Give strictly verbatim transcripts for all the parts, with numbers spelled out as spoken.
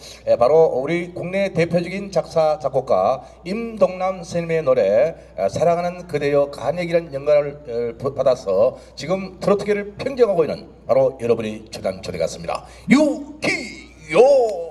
에, 바로 우리 국내 대표적인 작사 작곡가 임동남 선생님의 노래 에, 사랑하는 그대여 간ек이라는 영감을 에, 받아서 지금 트로트계를 평정하고 있는 바로 여러분이 초단 초대 같습니다. 유기요.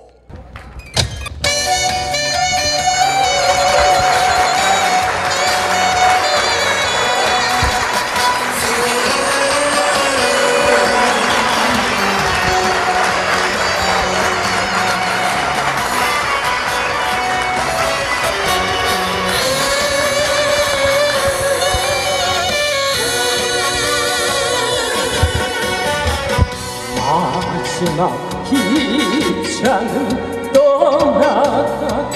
마지막 기차는 떠나가도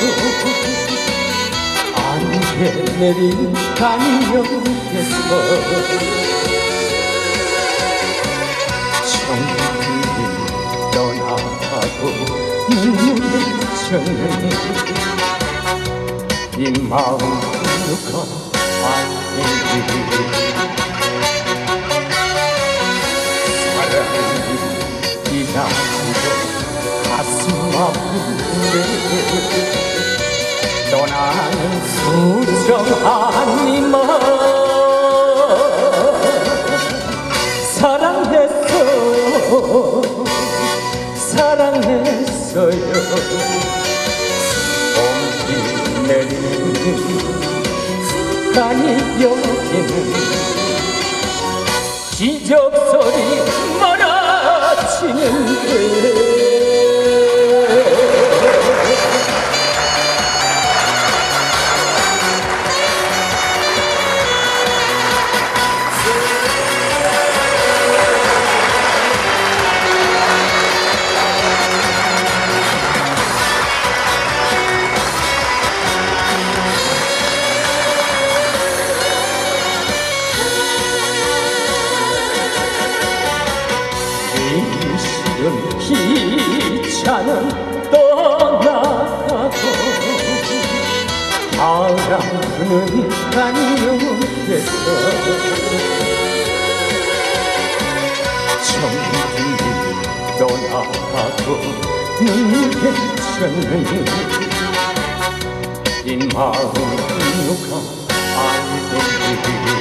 안개 내린 간역에서 정들이 떠나가고 눈물이 젖는 이 마음 누가 알겠니. 가슴 아픈데 떠나는 수정한 이만 사랑했어요 사랑했어요. 봄비 내리는 간이 여기는 기적소리 몰아치는데 기차는 떠나가고 바람부는 간역에서 정들이 떠나가고 눈물에 젖는 이 마음 누가 알겠니.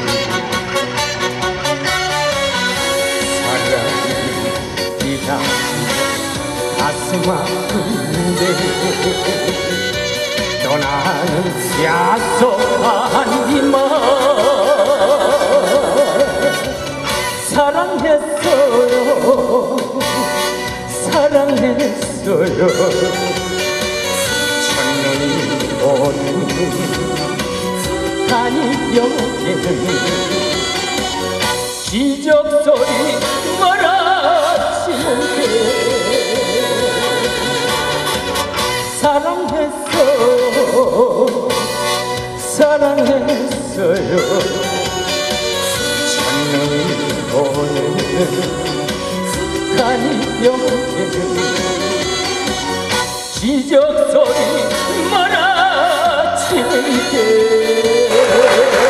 가슴 아픈데 떠나는 약속한 이만 사랑했어요 사랑했어요. 첫눈이 오는 간이 여기는 기적소리 몰아치는데 사랑했어요 사랑했어요. 첫눈이 오는 간이 여기는 기적소리 몰아치는데